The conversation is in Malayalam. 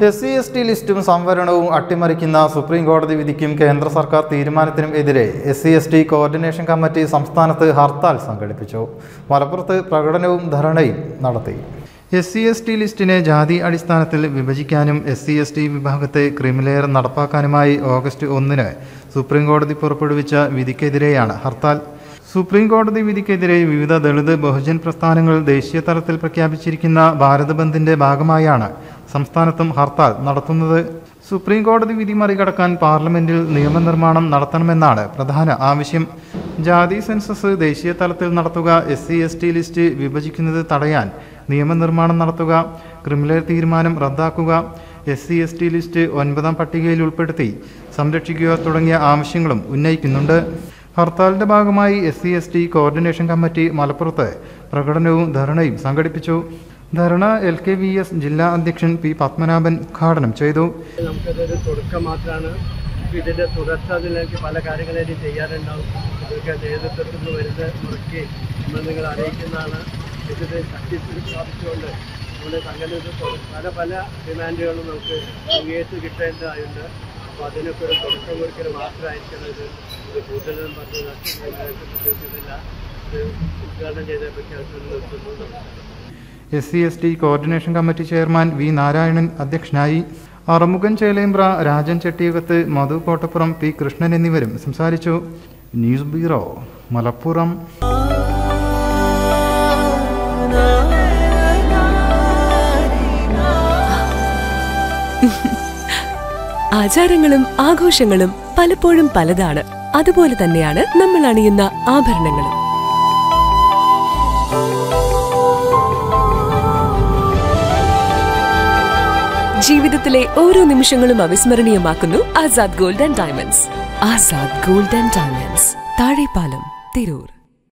SC/ST ലിസ്റ്റും സംവരണവും അട്ടിമറിക്കുന്ന സുപ്രീം കോടതി വിധിക്കും കേന്ദ്ര സർക്കാർ തീരുമാനത്തിനും എതിരെ SC/ST കോർഡിനേഷൻ കമ്മിറ്റി സംസ്ഥാനത്ത് ഹർത്താൽ സംഘടിപ്പിച്ചു. മലപ്പുറത്ത് പ്രകടനവും ധർണയും നടത്തി. SC/ST ലിസ്റ്റിനെ ജാതി അടിസ്ഥാനത്തിൽ വിഭജിക്കാനും SC/ST വിഭാഗത്തെ ക്രിമിലെയർ നടപ്പാക്കാനുമായി ഓഗസ്റ്റ് 1 സുപ്രീം കോടതി പുറപ്പെടുവിച്ച വിധിക്കെതിരെയാണ് ഹർത്താൽ. സുപ്രീം കോടതി വിധിക്കെതിരെ വിവിധ ദളിത് ബഹുജൻ പ്രസ്ഥാനങ്ങൾ ദേശീയ തലത്തിൽ പ്രഖ്യാപിച്ചിരിക്കുന്ന ഭാരത് ബന്ദിന്റെ ഭാഗമായാണ് സംസ്ഥാനത്തും ഹർത്താൽ നടത്തുന്നത്. സുപ്രീം കോടതി വിധി മറികടക്കാൻ പാർലമെന്റിൽ നിയമനിർമ്മാണം നടത്തണമെന്നാണ് പ്രധാന ആവശ്യം. ജാതി സെൻസസ് ദേശീയ തലത്തിൽ നടത്തുക, SC/ST ലിസ്റ്റ് വിഭജിക്കുന്നത് തടയാൻ നിയമനിർമ്മാണം നടത്തുക, ക്രിമിനൽ തീരുമാനം റദ്ദാക്കുക, SC/ST ലിസ്റ്റ് 9ാം പട്ടികയിൽ ഉൾപ്പെടുത്തി സംരക്ഷിക്കുക തുടങ്ങിയ ആവശ്യങ്ങളും ഉന്നയിക്കുന്നുണ്ട്. ഹർത്താലിന്റെ ഭാഗമായി SC/ST കോർഡിനേഷൻ കമ്മിറ്റി മലപ്പുറത്ത് പ്രകടനവും ധർണയും സംഘടിപ്പിച്ചു. ധർണ LKVS ജില്ലാ അധ്യക്ഷൻ P. പത്മനാഭൻ ഉദ്ഘാടനം ചെയ്തു. നമുക്കതൊരു തുടക്കം മാത്രമാണ്. ഇതിൻ്റെ തുടർച്ച അതിലേക്ക് പല കാര്യങ്ങളും ചെയ്യാനുണ്ടാവും. ഇതൊക്കെ നേതൃത്വത്തിൽ നിന്ന് വരുന്ന മുറയ്ക്ക് നമ്മൾ നിങ്ങൾ അറിയിക്കുന്നതാണ്. ഇതിന് ശക്തി സ്ഥാപിച്ചുകൊണ്ട് നമ്മുടെ സംഘടന പല ഡിമാൻഡുകളും നമുക്ക് അംഗീകരിച്ച് കിട്ടേണ്ടതായുണ്ട്. അപ്പോൾ അതിനൊക്കെ ഒരു തുടക്കം കൊടുക്കൽ മാത്രമായിരിക്കണം. ഇത് കൂടുതലും പറഞ്ഞ് നഷ്ടപ്പെടുന്നില്ല. ഇത് ഉദ്ഘാടനം ചെയ്തതിനെ പറ്റി അവസരം നിർത്തുന്നു. SC/ST coordination committee chairman V. Narayanan അധ്യക്ഷനായി. അറുമുഖൻ ചേലേമ്പ്ര, രാജൻ ചെട്ടിയകത്ത്, മധു കോട്ടപ്പുറം, P. കൃഷ്ണൻ എന്നിവരും സംസാരിച്ചു. News bureau, Malappuram. ആചാരങ്ങളും ആഘോഷങ്ങളും പലപ്പോഴും പലതാണ്. അതുപോലെ തന്നെയാണ് നമ്മൾ അണിയുന്ന ആഭരണങ്ങളും. ജീവിതത്തിലെ ഓരോ നിമിഷങ്ങളും അവിസ്മരണീയമാക്കുന്നു Azad gold and diamonds. Azad gold and diamonds, Thazhepalam, Tirur.